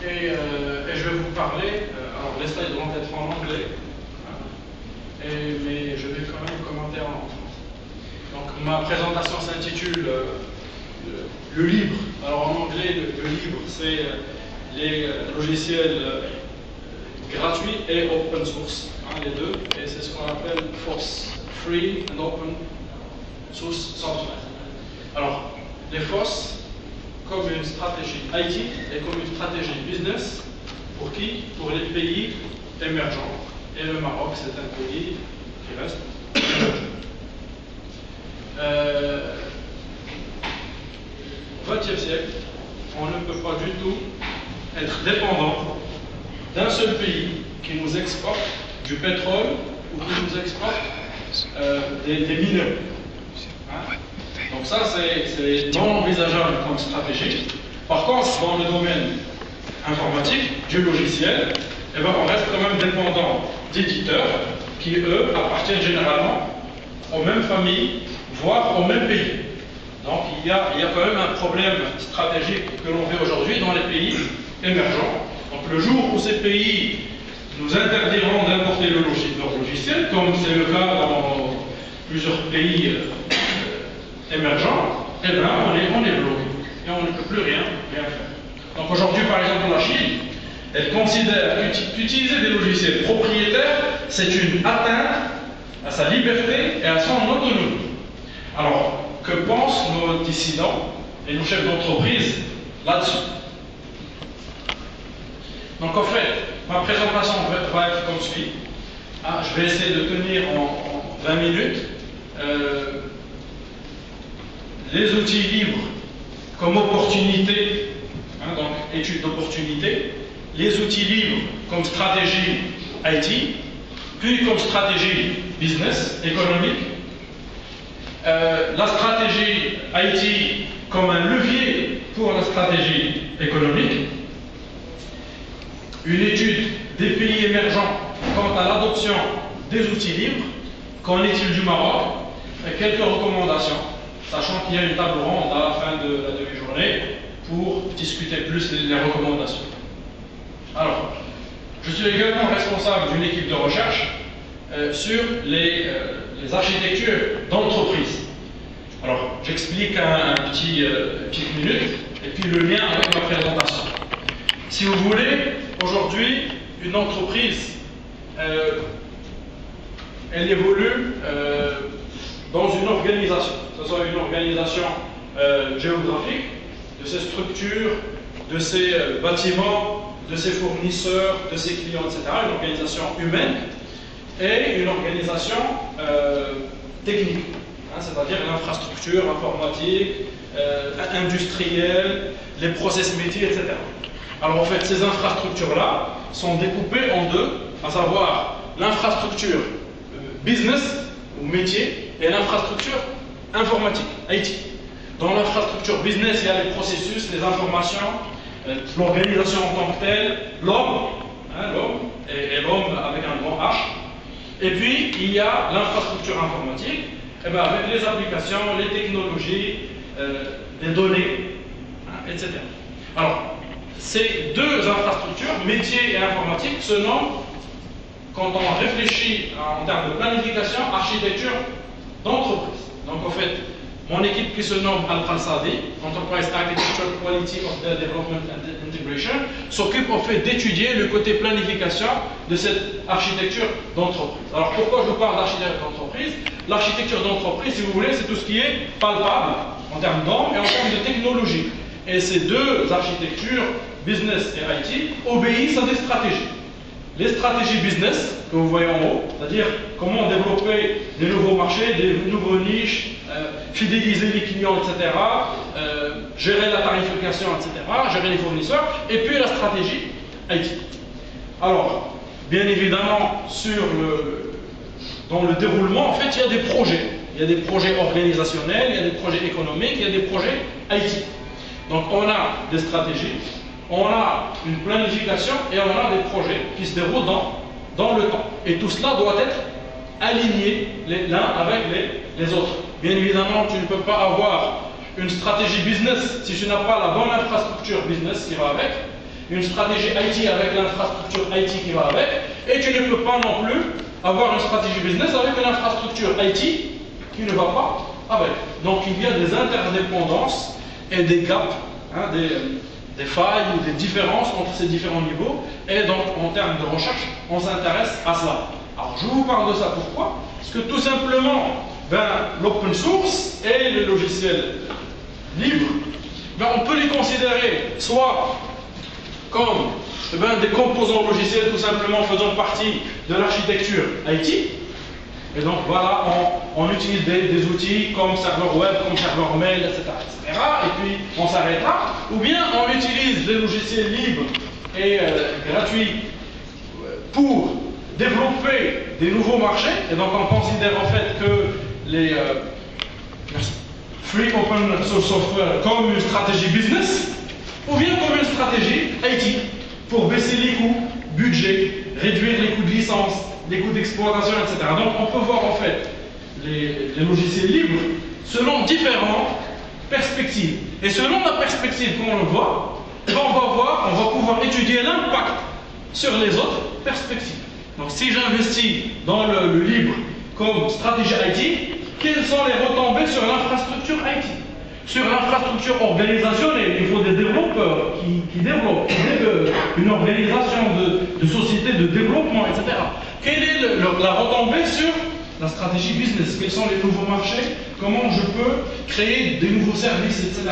et je vais vous parler, alors les slides vont être en anglais, hein, mais je vais quand même commenter en français. Donc ma présentation s'intitule le libre. Alors en anglais, le libre, c'est les logiciels gratuits et open source, hein, les deux, et c'est ce qu'on appelle FOSS, Free and Open Source Software. Alors, les FOSS, comme une stratégie IT et comme une stratégie business, pour qui? Pour les pays émergents. Et le Maroc, c'est un pays qui reste émergent. 20e siècle, on ne peut pas du tout être dépendant d'un seul pays qui nous exporte du pétrole ou qui nous exporte des minéraux. Hein? Donc ça, c'est non envisageable comme stratégie. Par contre, dans le domaine informatique, du logiciel, eh ben, on reste quand même dépendant d'éditeurs qui, eux, appartiennent généralement aux mêmes familles, voire aux mêmes pays. Donc il y a quand même un problème stratégique que l'on vit aujourd'hui dans les pays émergents. Donc le jour où ces pays nous interdiront d'importer leur logiciel, comme c'est le cas dans plusieurs pays émergents, eh bien on est bloqué et on ne peut plus rien faire. Donc aujourd'hui, par exemple, la Chine, elle considère qu'utiliser des logiciels propriétaires, c'est une atteinte à sa liberté et à son autonomie. Alors, que pensent nos dissidents et nos chefs d'entreprise là-dessus? Donc en fait, ma présentation va être comme suit. Je vais essayer de tenir en 20 minutes. Les outils libres comme opportunité, hein, donc étude d'opportunité, les outils libres comme stratégie IT, puis comme stratégie business, économique, la stratégie IT comme un levier pour la stratégie économique, une étude des pays émergents quant à l'adoption des outils libres, qu'en est-il du Maroc, et quelques recommandations, sachant qu'il y a une table ronde à la fin de la demi-journée pour discuter plus les recommandations. Alors, je suis également responsable d'une équipe de recherche sur les architectures d'entreprise. Alors, j'explique petite minute, et puis le lien avec ma présentation. Si vous voulez, aujourd'hui, une entreprise, elle évolue dans une organisation, que ce soit une organisation géographique, de ses structures, de ses bâtiments, de ses fournisseurs, de ses clients, etc., une organisation humaine, et une organisation technique, hein, c'est-à-dire l'infrastructure informatique, industrielle, les process métiers, etc. Alors en fait, ces infrastructures-là sont découpées en deux, à savoir l'infrastructure business ou métier et l'infrastructure informatique, IT. Dans l'infrastructure business, il y a les processus, les informations, l'organisation en tant que telle, l'homme, hein, et l'homme avec un grand H. Et puis, il y a l'infrastructure informatique, et bien avec les applications, les technologies, les données, hein, etc. Alors, ces deux infrastructures, métier et informatique, se nomment, quand on réfléchit en termes de planification, architecture d'entreprise. Donc, en fait, mon équipe qui se nomme Al-Khalsadi, Enterprise Architecture Quality of the Development and Integration, s'occupe en fait d'étudier le côté planification de cette architecture d'entreprise. Alors pourquoi je vous parle d'architecture d'entreprise? L'architecture d'entreprise, si vous voulez, c'est tout ce qui est palpable en termes d'hommes et en termes de technologie. Et ces deux architectures, business et IT, obéissent à des stratégies. Les stratégies business, que vous voyez en haut, c'est-à-dire comment développer des nouveaux marchés, des nouveaux niches, fidéliser les clients, etc., gérer la tarification, etc., gérer les fournisseurs, et puis la stratégie IT. Alors, bien évidemment, dans le déroulement, en fait, il y a des projets. Il y a des projets organisationnels, il y a des projets économiques, il y a des projets IT. Donc, on a des stratégies, on a une planification et on a des projets qui se déroulent dans le temps. Et tout cela doit être aligné l'un avec les autres. Bien évidemment, tu ne peux pas avoir une stratégie business si tu n'as pas la bonne infrastructure business qui va avec. une stratégie IT avec l'infrastructure IT qui va avec, et tu ne peux pas non plus avoir une stratégie business avec une infrastructure IT qui ne va pas avec. Donc il y a des interdépendances et des gaps, hein, des failles ou des différences entre ces différents niveaux, et donc en termes de recherche, on s'intéresse à cela. Alors je vous parle de ça pourquoi? Parce que tout simplement, l'open source et les logiciels libres, on peut les considérer soit comme des composants logiciels tout simplement faisant partie de l'architecture IT. Et donc voilà, on utilise des outils comme serveur web, comme serveur mail, etc. Et puis on s'arrête là. Ou bien on utilise des logiciels libres et gratuits pour développer des nouveaux marchés. Et donc on considère en fait que les free open source software comme une stratégie business, ou bien comme une stratégie IT pour baisser les coûts, budget, réduire les coûts de licence, les coûts d'exploitation, etc. Donc on peut voir en fait les logiciels libres selon différentes perspectives. Et selon la perspective qu'on le voit, on va pouvoir étudier l'impact sur les autres perspectives. Donc si j'investis dans le libre comme stratégie IT, quelles sont les retombées sur l'infrastructure IT? Sur l'infrastructure organisationnelle, il faut des développeurs qui développent, une organisation de société de développement, etc. Quelle est la retombée sur la stratégie business? Quels sont les nouveaux marchés? Comment je peux créer des nouveaux services, etc.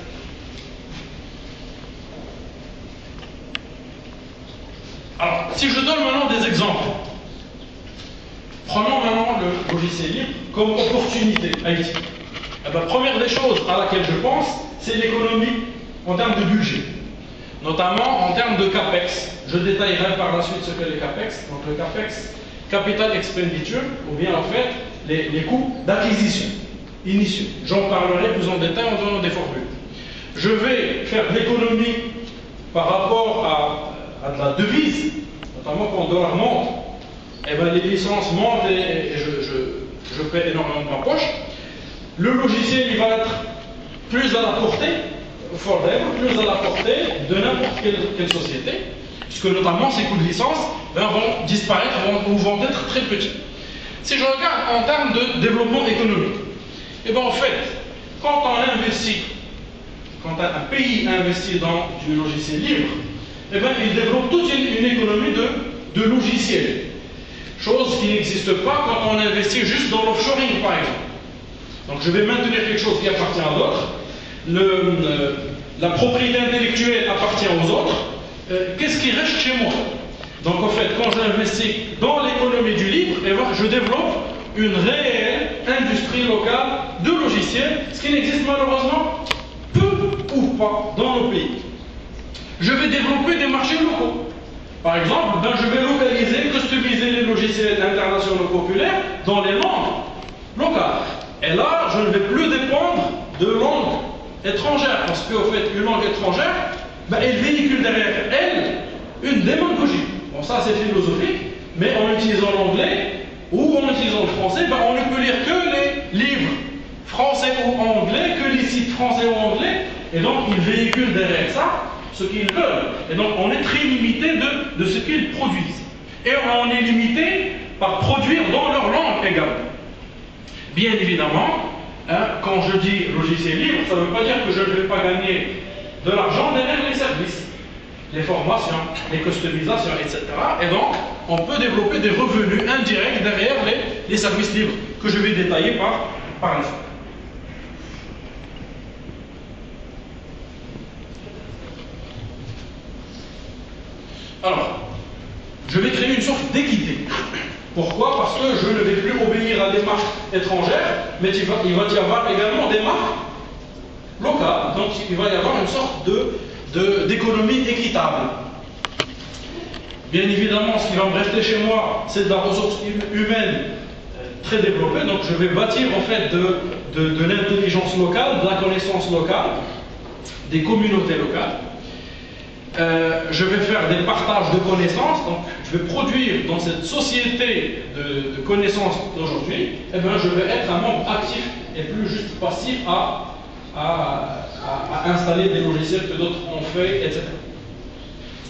Alors, si je donne maintenant des exemples, prenons maintenant le logiciel libre comme opportunité IT. La première des choses à laquelle je pense, c'est l'économie en termes de budget, notamment en termes de CAPEX. Je détaillerai par la suite ce qu'est le CAPEX. Donc le CAPEX, Capital Expenditure, ou bien en fait les coûts d'acquisition initiaux. J'en parlerai plus en détail en donnant des formules. Je vais faire de l'économie par rapport à de la devise, notamment quand le dollar monte, les licences montent et je paie énormément de ma poche. Le logiciel, il va être plus à la portée, plus à la portée de n'importe quelle société, puisque notamment ces coûts de licence vont disparaître ou vont être très petits. Si je regarde en termes de développement économique, en fait, quand un pays investit dans du logiciel libre, il développe toute une économie de logiciels. Chose qui n'existe pas quand on investit juste dans l'offshoring, par exemple. Donc je vais maintenir quelque chose qui appartient à d'autres. La propriété intellectuelle appartient aux autres. Qu'est-ce qui reste chez moi? Donc en fait, quand j'investis dans l'économie du libre, je développe une réelle industrie locale de logiciels, ce qui n'existe malheureusement peu ou pas dans nos pays. Je vais développer des marchés locaux. Par exemple, je vais localiser, customiser les logiciels internationaux populaires dans les langues locales. Et là, je ne vais plus dépendre de langues étrangères, parce qu'en fait, une langue étrangère, elle véhicule derrière elle une démagogie. Bon, ça c'est philosophique, mais en utilisant l'anglais ou en utilisant le français, on ne peut lire que les livres français ou anglais, que les sites français ou anglais, et donc ils véhiculent derrière ça ce qu'ils veulent. Et donc on est très limité de ce qu'ils produisent. Et on est limité par produire dans leur langue également. Bien évidemment, quand je dis logiciel libre, ça ne veut pas dire que je ne vais pas gagner de l'argent derrière les services, les formations, les customisations, etc. Et donc, on peut développer des revenus indirects derrière les services libres que je vais détailler par la suite. Alors, je vais créer une sorte d'équité. Pourquoi? Parce que je ne vais plus obéir à des marques étrangères, mais il va y avoir également des marques locales. Donc il va y avoir une sorte d'économie équitable. Bien évidemment, ce qui va me rester chez moi, c'est de la ressource humaine très développée. Donc je vais bâtir en fait de l'intelligence locale, de la connaissance locale, des communautés locales. Je vais faire des partages de connaissances, donc je vais produire dans cette société de connaissances d'aujourd'hui, je vais être un membre actif et plus juste passif à installer des logiciels que d'autres ont fait, etc.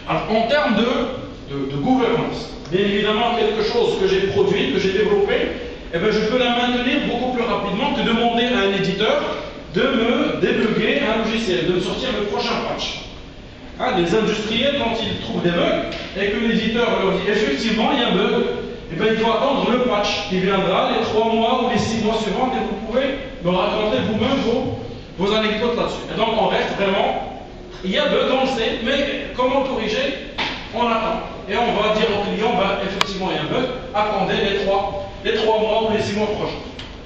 Alors, en termes de gouvernance, bien évidemment, quelque chose que j'ai produit, que j'ai développé, eh bien, je peux la maintenir beaucoup plus rapidement que demander à un éditeur de me débugger un logiciel, de me sortir le prochain patch. Hein, les industriels, quand ils trouvent des bugs et que l'éditeur leur dit effectivement il y a un bug, eh bien, il faut attendre le patch qui viendra les 3 mois ou les 6 mois suivants et vous pouvez me raconter vous-même vos anecdotes là-dessus. Et donc on reste vraiment, il y a bug, on le sait, mais comment le corriger? On attend. Et on va dire au client, ben, effectivement il y a un bug, attendez les 3 mois ou les 6 mois prochains.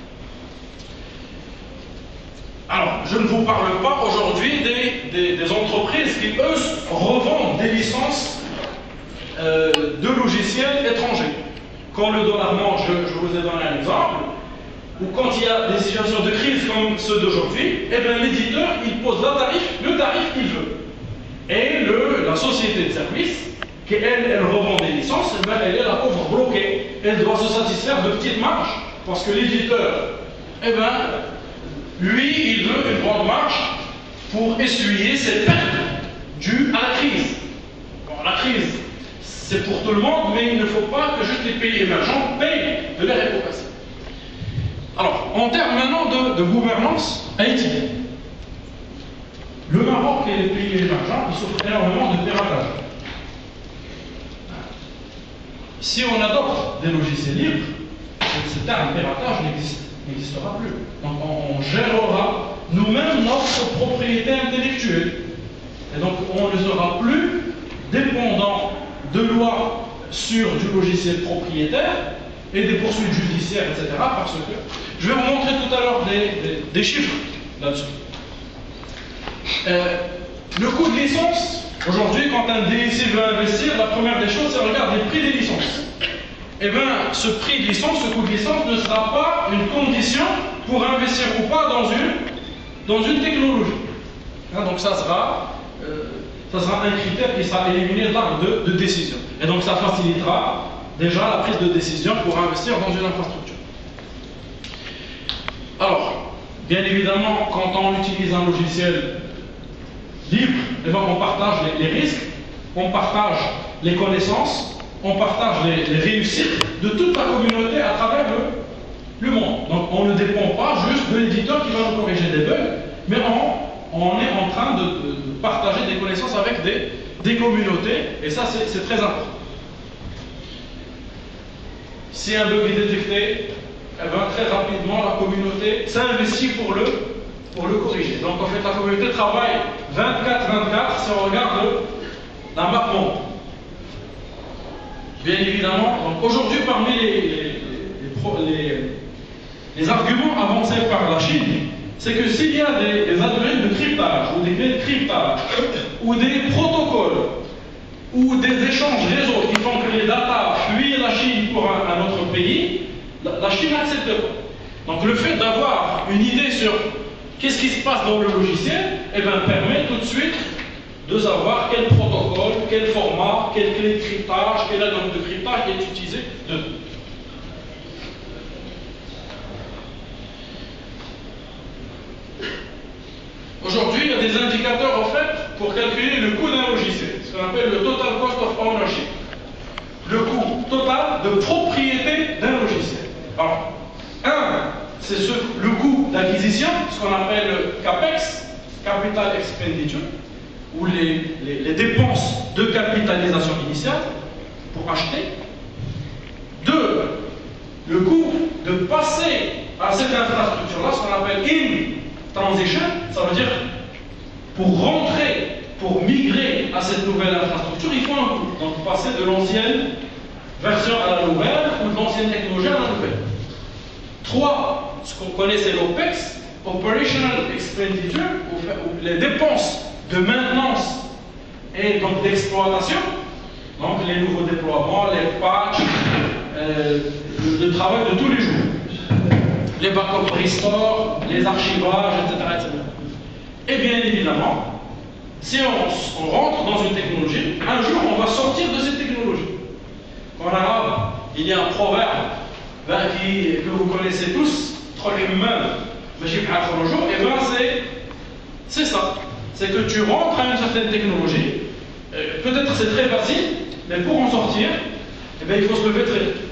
Alors, je ne vous parle pas aujourd'hui des entreprises qui, eux, revendent des licences de logiciels étrangers. Quand le dollar mange, je vous ai donné un exemple, ou quand il y a des situations de crise comme ceux d'aujourd'hui, eh bien l'éditeur, il pose le tarif qu'il veut. Et la société de service, qui elle revend des licences, eh bien, elle est la pauvre bloquée. Elle doit se satisfaire de petites marges, parce que l'éditeur, eh bien, lui, il veut une grande marge pour essuyer ses pertes dues à la crise. Bon, la crise, c'est pour tout le monde, mais il ne faut pas que juste les pays émergents payent de l'air éco-passé. Alors, en termes maintenant de gouvernance haïtienne, le Maroc et les pays émergents, ils souffrent énormément de piratage. Si on adopte des logiciels libres, ce terme piratage n'existera plus. Donc on gérera nous-mêmes notre propriété intellectuelle. Et donc on ne sera plus dépendant de lois sur du logiciel propriétaire et des poursuites judiciaires, etc. Parce que je vais vous montrer tout à l'heure des chiffres là-dessus. Le coût de licence, aujourd'hui, quand un DSI veut investir, la première des choses, c'est regarder le prix des licences. Eh bien, ce prix de licence, ce coût de licence ne sera pas une condition pour investir ou pas dans une technologie. Hein, donc ça sera un critère qui sera éliminé de l'arbre de décision. Et donc ça facilitera déjà la prise de décision pour investir dans une infrastructure. Alors, bien évidemment, quand on utilise un logiciel libre, eh bien, on partage les risques, on partage les connaissances, on partage les réussites de toute la communauté à travers le monde. Donc on ne dépend pas juste de l'éditeur qui va nous corriger des bugs, mais on est en train de partager des connaissances avec des communautés, et ça c'est très important. Si un bug est détecté, eh bien, très rapidement la communauté s'investit pour le corriger. Donc en fait la communauté travaille 24/24 si on regarde la map monde. Bien évidemment, aujourd'hui parmi les arguments avancés par la Chine, c'est que s'il y a des algorithmes de cryptage ou des clés de cryptage ou des protocoles ou des échanges réseau qui font que les datas fuient la Chine pour un autre pays, la Chine n'accepte pas. Donc le fait d'avoir une idée sur qu'est-ce qui se passe dans le logiciel, eh bien, permet tout de suite de savoir quel protocole, quel format, quelle clé de cryptage, quel algorithme de cryptage est utilisé dedans. Aujourd'hui, il y a des indicateurs en fait pour calculer le coût d'un logiciel, ce qu'on appelle le total cost of ownership, le coût total de propriété d'un logiciel. Alors, c'est le coût d'acquisition, ce qu'on appelle le CAPEX, Capital Expenditure, ou les dépenses de capitalisation initiale pour acheter. 2, le coût de passer à cette infrastructure-là, ce qu'on appelle in transition, ça veut dire pour rentrer, pour migrer à cette nouvelle infrastructure, il faut un coût. Donc passer de l'ancienne version à la nouvelle, ou de l'ancienne technologie à la nouvelle. 3, ce qu'on connaît c'est l'OPEX, Operational Expenditure, ou les dépenses de maintenance et donc d'exploitation, donc les nouveaux déploiements, les patchs, le travail de tous les jours, les backup restore, les archivages, etc. Et bien évidemment, si on rentre dans une technologie, un jour on va sortir de cette technologie. En arabe, il y a un proverbe que vous connaissez tous, et bien c'est ça. C'est que tu rentres à une certaine technologie, Peut-être c'est très facile, mais pour en sortir, eh bien, il faut se lever très tôt.